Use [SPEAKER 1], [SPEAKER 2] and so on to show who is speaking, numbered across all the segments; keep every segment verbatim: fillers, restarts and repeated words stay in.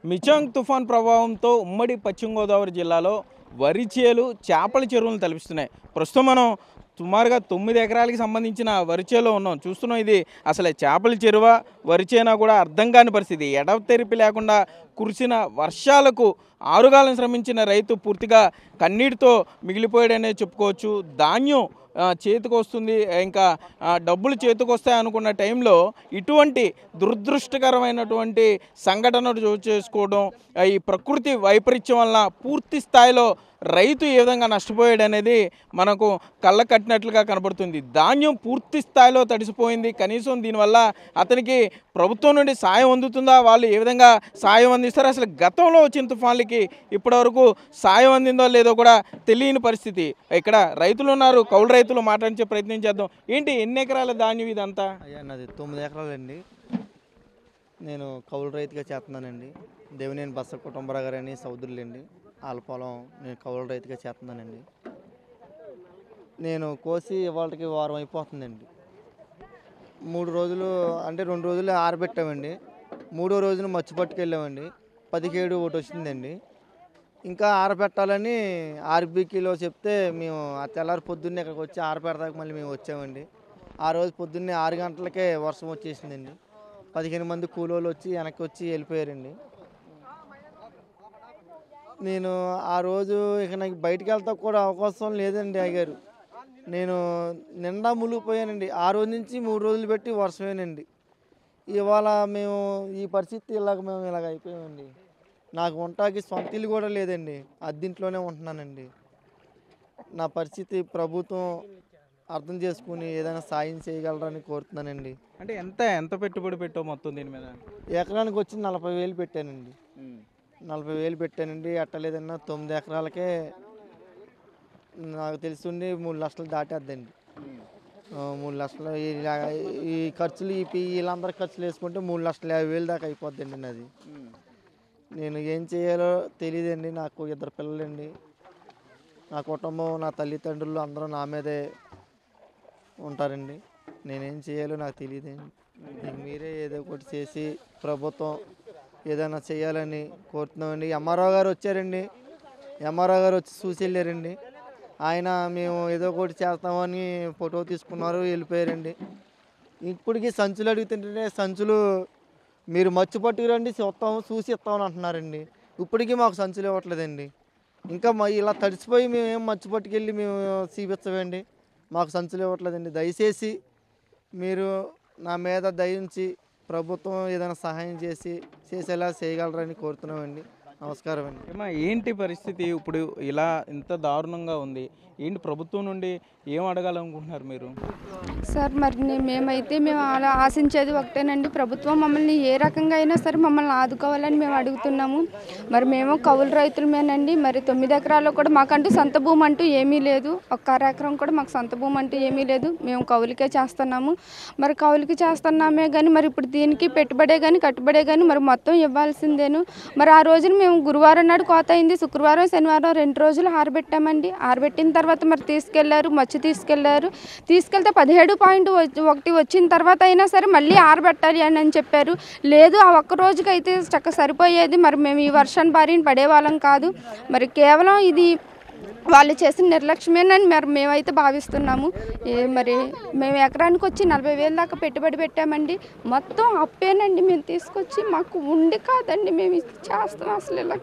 [SPEAKER 1] మిచాంగ్ తుఫాన్ ప్రభావంతో ఉమ్మడి పశ్చిమ గోదావరి జిల్లాలో వరి చేలు చేపల చెరువులను తలపిస్తున్నాయి. ప్రస్తుతం మనం సుమారుగా తొమ్మిది ఎకరాలకి సంబంధించిన వరి చేలో ఉన్నాం. చూస్తున్నాం, ఇది అసలు చేపల చెరువ వరి చేనా కూడా అర్థం కాని పరిస్థితి. ఎడతెరిపి లేకుండా కురిసిన వర్షాలకు ఆరుగాలం శ్రమించిన రైతు పూర్తిగా కన్నీటితో మిగిలిపోయాడనే చెప్పుకోవచ్చు. ధాన్యం చేతికి వస్తుంది, ఇంకా డబ్బులు చేతికి వస్తాయి అనుకున్న టైంలో ఇటువంటి దురదృష్టకరమైనటువంటి సంఘటనలు చోటు చేసుకోవడం, ఈ ప్రకృతి వైపరీత్యం వలన పూర్తి స్థాయిలో రైతు ఏ విధంగా నష్టపోయాడు అనేది మనకు కళ్ళ కట్టినట్లుగా కనబడుతుంది. ధాన్యం పూర్తి స్థాయిలో తడిసిపోయింది. కనీసం దీనివల్ల అతనికి ప్రభుత్వం నుండి సాయం అందుతుందా, వాళ్ళు ఏ విధంగా సాయం అందిస్తారు, అసలు గతంలో వచ్చిన తుఫాన్లకి ఇప్పటివరకు సాయం అందిందో లేదో కూడా తెలియని పరిస్థితి. ఇక్కడ రైతులు ఉన్నారు, కౌలు రైతులు మాట్లాడించే ప్రయత్నం చేద్దాం. ఏంటి, ఎన్ని ఎకరాల ధాన్యం ఇదంతా?
[SPEAKER 2] అయ్యా నాది తొమ్మిది ఎకరాలండి. నేను కౌలు రైతుగా చేస్తున్నానండి. దేవినేని బస్స కుటుంబరావు గారు అని సౌదరులండి, వాళ్ళ పొలం నేను కౌలు రైతుగా చేస్తున్నానండి. నేను కోసి వాళ్ళకి వారం అయిపోతుందండి. మూడు రోజులు అంటే రెండు రోజులు ఆరబెట్టామండి. మూడో రోజున మచ్చు పట్టుకెళ్ళామండి. పదిహేడు ఒకటి వచ్చిందండి. ఇంకా ఆరబెట్టాలని ఆర్బీకీలో చెప్తే మేము ఆ తెల్లారి పొద్దున్నే ఇక్కడికి వచ్చి ఆరబెడదాకా మళ్ళీ మేము వచ్చామండి. ఆ రోజు పొద్దున్నే ఆరు గంటలకే వర్షం వచ్చేసిందండి. పదిహేను మంది కూలోళ్ళు వచ్చి వెనక్కి వచ్చి వెళ్ళిపోయారండి. నేను ఆ రోజు ఇక నాకు బయటికి వెళ్తా కూడా అవకాశం లేదండి అయ్యారు. నేను నిండా మునిగిపోయానండి. ఆ రోజు నుంచి మూడు రోజులు పెట్టి వర్షమేనండి. ఇవాళ మేము ఈ పరిస్థితి ఇలాగ మేము ఇలాగ అయిపోయామండి. నాకు ఉంటాకి సొంత ఇల్లు కూడా లేదండి, అద్దెంట్లోనే ఉంటున్నానండి. నా పరిస్థితి ప్రభుత్వం అర్థం చేసుకుని ఏదైనా సాయం చేయగలరని కోరుతున్నానండి.
[SPEAKER 1] అంటే ఎంత ఎంత పెట్టుబడి పెట్టావు మొత్తం దీని మీద?
[SPEAKER 2] ఎకరానికి వచ్చి నలభై వేలు పెట్టానండి. నలభై వేలు పెట్టానండి. అట్టలేదన్నా తొమ్మిది ఎకరాలకే నాకు తెలుసుండి మూడు లక్షలు దాటేద్దండి. మూడు లక్షలు ఈ ఖర్చులు ఈ వీళ్ళందరి ఖర్చులు వేసుకుంటే మూడు లక్షల యాభై వేలు దాకా అయిపోద్దండి నాది. నేను ఏం చేయాలో తెలియదండి. నాకు ఇద్దరు పిల్లలండి. నా కుటుంబం, నా తల్లిదండ్రులు అందరూ నా మీదే ఉంటారండి. నేనేం చేయాలో నాకు తెలియదండి. మీరే ఏదో ఒకటి చేసి ప్రభుత్వం ఏదైనా చేయాలని కోరుతున్నామండి. ఎంఆర్ఓ గారు వచ్చారండి. ఎంఆర్ఓ గారు వచ్చి చూసి వెళ్ళారండి. ఆయన మేము ఏదో ఒకటి చేస్తామని ఫోటో తీసుకున్నారు, వెళ్ళిపోయారండి. ఇప్పటికీ సంచులు అడుగుతుంటే సంచులు మీరు మచ్చు పట్టుకురండి చూస్తాము చూసి ఇస్తామని అంటున్నారండి. ఇప్పటికీ మాకు సంచులు ఇవ్వట్లేదండి. ఇంకా మా ఇలా తడిసిపోయి మేము ఏం మచ్చు పట్టుకెళ్ళి మేము చూపించమండి. మాకు సంచులు ఇవ్వట్లేదండి. దయచేసి మీరు నా మీద దయించి ప్రభుత్వం ఏదైనా సహాయం చేసి చేసేలా చేయగలరని కోరుతున్నామండి. నమస్కారం అండి.
[SPEAKER 1] ఏమా, ఏంటి పరిస్థితి ఇప్పుడు ఇలా ఇంత దారుణంగా ఉంది? ఏంటి, ప్రభుత్వం నుండి ఏం అడగాలనుకుంటున్నారు మీరు?
[SPEAKER 3] సార్ మరి మేమైతే మేము అలా ఆశించేది ఒకటేనండి, ప్రభుత్వం మమ్మల్ని ఏ రకంగా అయినా సరే మమ్మల్ని ఆదుకోవాలని మేము అడుగుతున్నాము. మరి మేము కౌలు రైతులమేనండి. మరి తొమ్మిది ఎకరాల్లో కూడా మాకంటూ సొంత భూమి అంటూ ఏమీ లేదు. ఒక్క అర ఎకరం కూడా మాకు సొంత భూమి అంటూ ఏమీ లేదు. మేము కౌలుకే చేస్తున్నాము. మరి కౌలుకి చేస్తున్నామే కానీ మరి ఇప్పుడు దీనికి పెట్టుబడే కానీ కట్టుబడే కానీ మరి మొత్తం ఇవ్వాల్సిందేను. మరి ఆ రోజున మేము గురువారం నాడు కోత అయింది. శుక్రవారం శనివారం రెండు రోజులు ఆరబెట్టామండి. ఆరబెట్టిన తర్వాత మరి తీసుకెళ్లారు, మచ్చి తీసుకెళ్లారు. తీసుకెళ్తే పదిహేడు పాయింట్ ఒకటి వచ్చిన తర్వాత అయినా సరే మళ్ళీ ఆరబెట్టాలి అని అని చెప్పారు. లేదు, ఆ ఒక్క రోజుకి అయితే చక్క సరిపోయేది. మరి మేము ఈ వర్షాన్ని బారిన పడేవాళ్ళం కాదు. మరి కేవలం ఇది వాళ్ళు చేసిన నిర్లక్ష్యమేనని మరి మేమైతే భావిస్తున్నాము. ఏ మరి మేము ఎకరానికి వచ్చి నలభై వేలు దాకా పెట్టుబడి పెట్టామండి. మొత్తం అప్పేనండి మేము తీసుకొచ్చి, మాకు ఉండి కాదండి మేము చేస్తాం. అసలు ఇలాగ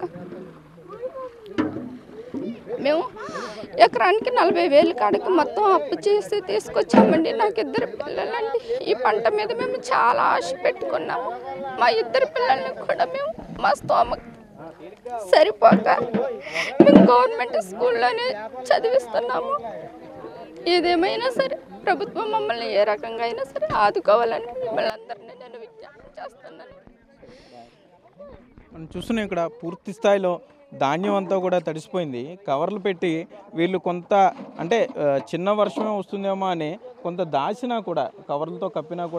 [SPEAKER 3] మేము ఎకరానికి నలభై వేలు కాడికి మొత్తం అప్పు చేసి తీసుకొచ్చామండి. నాకు ఇద్దరు పిల్లలండి. ఈ పంట మీద మేము చాలా ఆశ పెట్టుకున్నాము. మా ఇద్దరు పిల్లల్ని కూడా మేము మా స్తోమ సరిపోక మేము గవర్నమెంట్ స్కూల్లోనే చదివిస్తున్నాము. ఏదేమైనా సరే ప్రభుత్వం మమ్మల్ని ఏ రకంగా అయినా సరే ఆదుకోవాలని మిమ్మల్ని అందరినీ నేను విజ్ఞప్తి చేస్తున్నాను.
[SPEAKER 1] మనం చూస్తున్నాం, ఇక్కడ పూర్తి స్థాయిలో ధాన్యం అంతా కూడా తడిసిపోయింది. కవర్లు పెట్టి వీళ్ళు కొంత అంటే చిన్న వర్షమే వస్తుందేమో అని కొంత దాచినా కూడా, కవర్లతో కప్పినా కూడా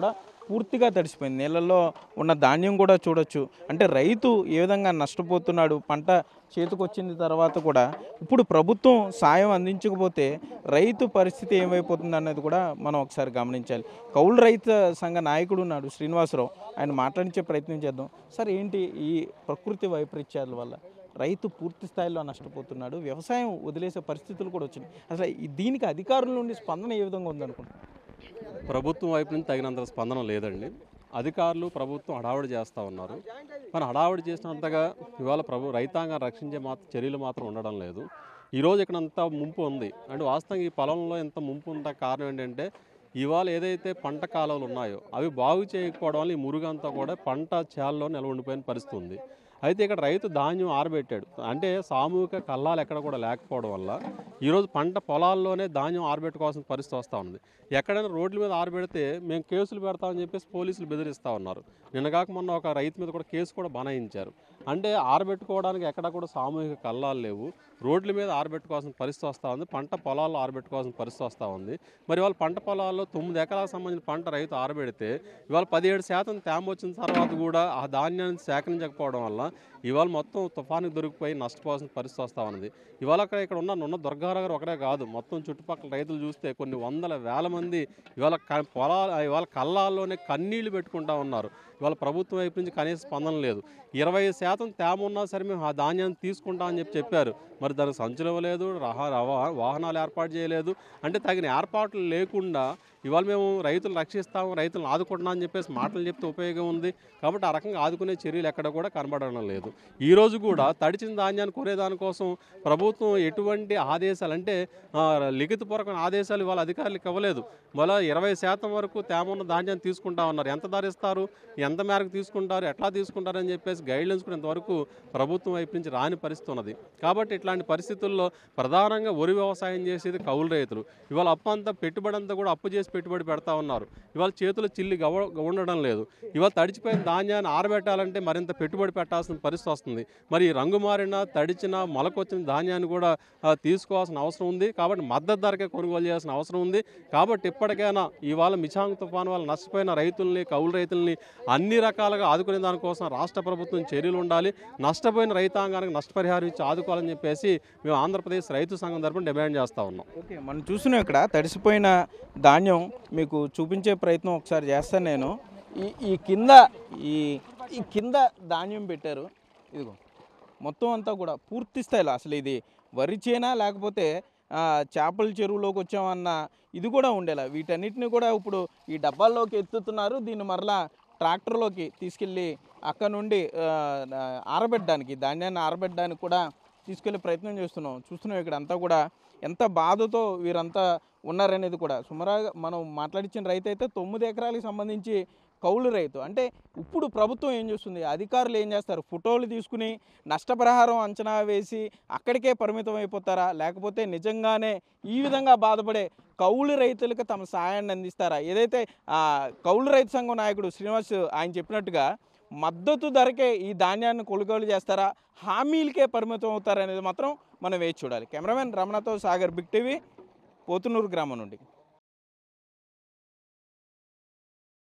[SPEAKER 1] పూర్తిగా తడిసిపోయింది. నీళ్ళల్లో ఉన్న ధాన్యం కూడా చూడొచ్చు. అంటే రైతు ఏ విధంగా నష్టపోతున్నాడు, పంట చేతికొచ్చిన తర్వాత కూడా ఇప్పుడు ప్రభుత్వం సాయం అందించకపోతే రైతు పరిస్థితి ఏమైపోతుంది అన్నది కూడా మనం ఒకసారి గమనించాలి. కౌలు రైతు సంఘ నాయకుడు ఉన్నాడు శ్రీనివాసరావు, ఆయన మాట్లాడించే ప్రయత్నం చేద్దాం. సార్, ఏంటి ఈ ప్రకృతి వైపరీత్యాల వల్ల రైతు పూర్తి స్థాయిలో నష్టపోతున్నాడు, వ్యవసాయం వదిలేసే పరిస్థితులు కూడా వచ్చినాయి. అసలు ఈ దీనికి అధికారుల నుండి స్పందన ఏ విధంగా ఉందనుకుంటున్నారు?
[SPEAKER 4] ప్రభుత్వం వైపు నుంచి తగినంత స్పందన లేదండి. అధికారులు ప్రభుత్వం హడావుడి చేస్తూ ఉన్నారు. కానీ హడావుడి చేసినంతగా ఇవాళ ప్రభు రైతాంగం రక్షించే మాత్రం చర్యలు మాత్రం ఉండడం లేదు. ఈరోజు ఇక్కడ అంత ముంపు ఉంది అంటే వాస్తవంగా ఈ పొలంలో ఎంత ముంపు ఉందా కారణం ఏంటంటే ఇవాళ ఏదైతే పంట కాలువలు ఉన్నాయో అవి బాగు చేయకపోవడం వల్ల ఈ మురుగంతా కూడా పంట చేలలో నిల్వ ఉండిపోయిన పరిస్థితి ఉంది. అయితే ఇక్కడ రైతు ధాన్యం ఆరబెట్టాడు అంటే సామూహిక కల్లాలు ఎక్కడ కూడా లేకపోవడం వల్ల ఈరోజు పంట పొలాల్లోనే ధాన్యం ఆరబెట్టుకోవాల్సిన పరిస్థితి వస్తూ ఉంది. ఎక్కడైనా రోడ్ల మీద ఆరబెడితే మేము కేసులు పెడతామని చెప్పేసి పోలీసులు బెదిరిస్తూ ఉన్నారు. నిన్నగాక మొన్న ఒక రైతు మీద కూడా కేసు కూడా బనాయించారు. అంటే ఆరబెట్టుకోవడానికి ఎక్కడ కూడా సామూహిక కల్లాలు లేవు, రోడ్ల మీద ఆరబెట్టుకోవాల్సిన పరిస్థితి వస్తూ ఉంది, పంట పొలాల్లో ఆరబెట్టుకోవాల్సిన పరిస్థితి వస్తూ ఉంది. మరి ఇవాళ పంట పొలాల్లో తొమ్మిది ఎకరాలకు సంబంధించిన పంట రైతు ఆరబెడితే ఇవాళ పదిహేడు శాతం తేమ వచ్చిన తర్వాత కూడా ఆ ధాన్యాన్ని సేకరించకపోవడం వల్ల ఇవాళ మొత్తం తుఫానికి దొరికిపోయి నష్టపోవాల్సిన పరిస్థితి వస్తూ ఉన్నది. ఇవాళ అక్కడ ఇక్కడ ఉన్న నున్న దుర్గారావు గారు ఒకటే కాదు, మొత్తం చుట్టుపక్కల రైతులు చూస్తే కొన్ని వందల వేల మంది ఇవాళ పొలాలు ఇవాళ కళ్ళాల్లోనే కన్నీళ్లు పెట్టుకుంటా ఉన్నారు. ఇవాళ ప్రభుత్వం వైపు నుంచి కనీస స్పందన లేదు. ఇరవై శాతం తేమ ఉన్నా సరే మేము ఆ ధాన్యాన్ని తీసుకుంటామని చెప్పి చెప్పారు. మరి దానికి సంచులు ఇవ్వలేదు, రహా వాహనాలు ఏర్పాటు చేయలేదు. అంటే తగిన ఏర్పాట్లు లేకుండా ఇవాళ మేము రైతులు రక్షిస్తాము, రైతులను ఆదుకుంటున్నాం అని చెప్పేసి మాటలు చెప్తే ఉపయోగం ఉంది. కాబట్టి ఆ రకంగా ఆదుకునే చర్యలు ఎక్కడ కూడా కనబడడం లేదు. ఈరోజు కూడా తడిచిన ధాన్యాన్ని కొనేదానికోసం ప్రభుత్వం ఎటువంటి ఆదేశాలు అంటే లిఖితపూర్వక ఆదేశాలు ఇవాళ అధికారులకు ఇవ్వలేదు. మళ్ళీ ఇరవై శాతం వరకు తేమ ఉన్న ధాన్యాన్ని తీసుకుంటా ఉన్నారు. ఎంత ధర ఇస్తారు, ఎంత మేరకు తీసుకుంటారు, ఎట్లా తీసుకుంటారు అని చెప్పేసి గైడ్లైన్స్ కూడా ఇంతవరకు ప్రభుత్వం వైపు నుంచి రాని పరిస్థితి ఉన్నది. కాబట్టి ఇట్లాంటి పరిస్థితుల్లో ప్రధానంగా వరి వ్యవసాయం చేసేది కౌలు రైతులు. ఇవాళ అప్పు అంతా పెట్టుబడి అంతా కూడా అప్పు చేసి పెట్టుబడి పెడతా ఉన్నారు. ఇవాళ చేతులు చిల్లి గవ ఉండడం లేదు. ఇవాళ తడిచిపోయిన ధాన్యాన్ని ఆరబెట్టాలంటే మరింత పెట్టుబడి పెట్టాల్సిన పరిస్థితి వస్తుంది. మరి రంగు మారిన తడిచిన మొలకొచ్చిన ధాన్యాన్ని కూడా తీసుకోవాల్సిన అవసరం ఉంది. కాబట్టి మద్దతు ధరకే కొనుగోలు చేయాల్సిన అవసరం ఉంది. కాబట్టి ఇప్పటికైనా ఇవాళ మిచాంగ్ తుఫాను వల్ల నష్టపోయిన రైతుల్ని కౌలు రైతుల్ని అన్ని రకాలుగా ఆదుకునే దానికోసం రాష్ట్ర ప్రభుత్వం చర్యలు ఉండాలి. నష్టపోయిన రైతాంగానికి నష్టపరిహారం ఇచ్చి ఆదుకోవాలని చెప్పేసి మేము ఆంధ్రప్రదేశ్ రైతు సంఘం తరపున డిమాండ్ చేస్తూ ఉన్నాం.
[SPEAKER 1] ఓకే, మనం చూస్తున్నాం ఇక్కడ తడిసిపోయిన ధాన్యం మీకు చూపించే ప్రయత్నం ఒకసారి చేస్తాను నేను. ఈ ఈ కింద ఈ ఈ కింద ధాన్యం పెట్టారు. ఇదిగో మొత్తం అంతా కూడా పూర్తి స్థాయిలో అసలు ఇది వరి చేనా లేకపోతే చేపల చెరువులోకి వచ్చామన్న ఇది కూడా ఉండేలా వీటన్నిటిని కూడా ఇప్పుడు ఈ డబ్బాల్లోకి ఎత్తుతున్నారు. దీన్ని మరలా ట్రాక్టర్లోకి తీసుకెళ్ళి అక్కడ నుండి ఆరబెట్టడానికి ధాన్యాన్ని ఆరబెట్టడానికి కూడా తీసుకెళ్లే ప్రయత్నం చేస్తున్నాం. చూస్తున్నాం ఇక్కడ అంతా కూడా ఎంత బాధతో వీరంతా ఉన్నారనేది కూడా. సుమారుగా మనం మాట్లాడించిన రైతు అయితే తొమ్మిది ఎకరాలకు సంబంధించి కౌలు రైతు. అంటే ఇప్పుడు ప్రభుత్వం ఏం చేస్తుంది, అధికారులు ఏం చేస్తారు, ఫోటోలు తీసుకుని నష్టపరిహారం అంచనా వేసి అక్కడికే పరిమితం అయిపోతారా, లేకపోతే నిజంగానే ఈ విధంగా బాధపడే కౌలు రైతులకు తమ సహాయాన్ని అందిస్తారా? ఏదైతే కౌలు రైతు సంఘం నాయకుడు శ్రీనివాస్ ఆయన చెప్పినట్టుగా మద్దతు ధరకే ఈ ధాన్యాన్ని కొనుగోలు చేస్తారా, హామీలకే పరిమితం అవుతారా అనేది మాత్రం మనం వేచి చూడాలి. కెమెరామెన్ రమణతో సాగర్, బిగ్ టీవీ, పోతునూరు గ్రామం నుండి.